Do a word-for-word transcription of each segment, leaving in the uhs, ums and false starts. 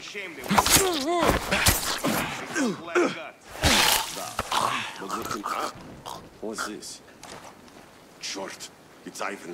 shame they were. What's this? Short. It's Ivan.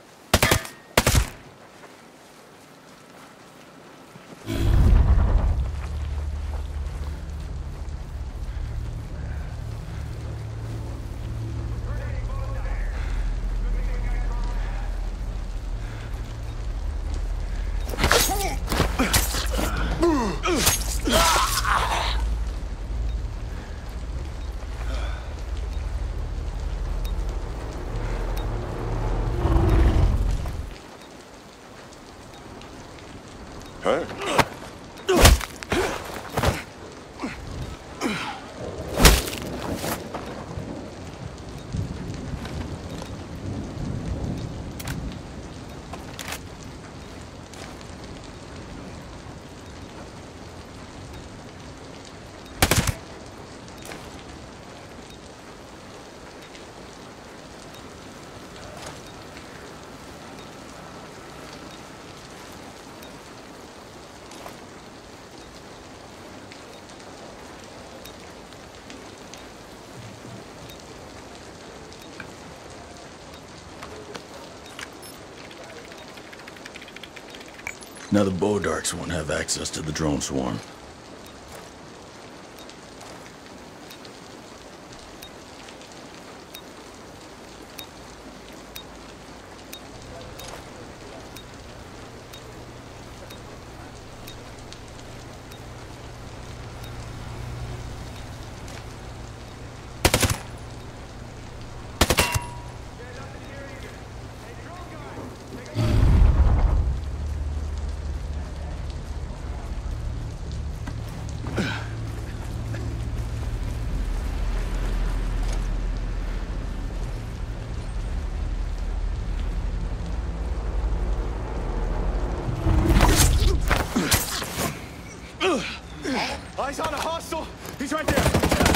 Huh? Now the Bodarks won't have access to the drone swarm. Eyes on a hostile! He's right there!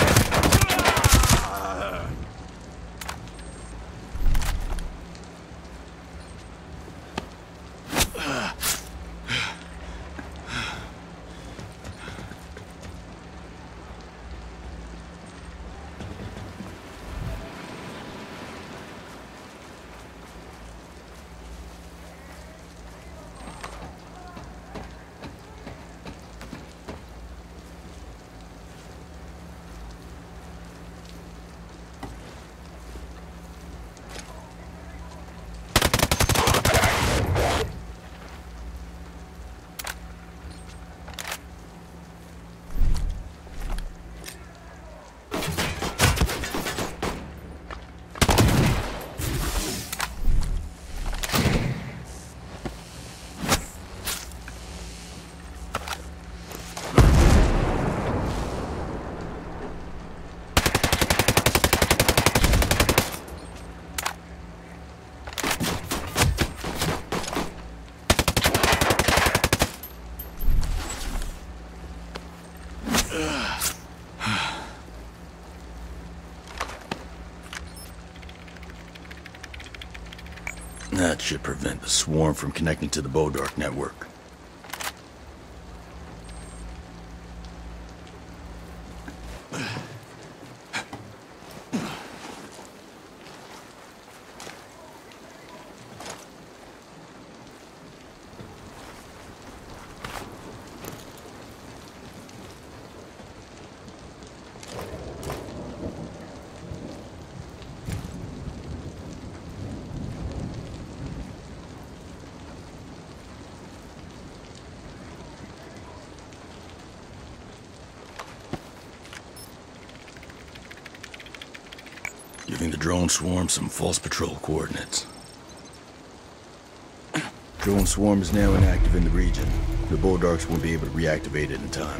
That should prevent the swarm from connecting to the Bodark network. Giving the drone swarm some false patrol coordinates. Drone swarm is now inactive in the region. The Bodarks won't be able to reactivate it in time.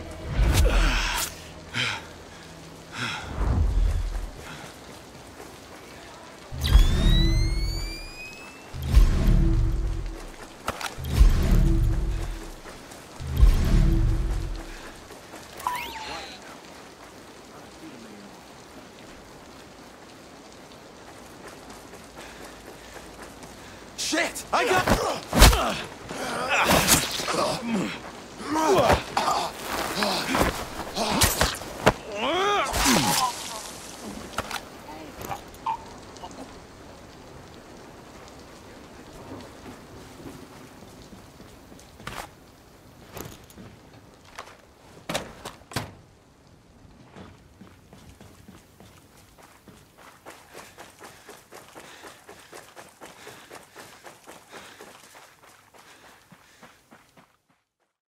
Shit! I got...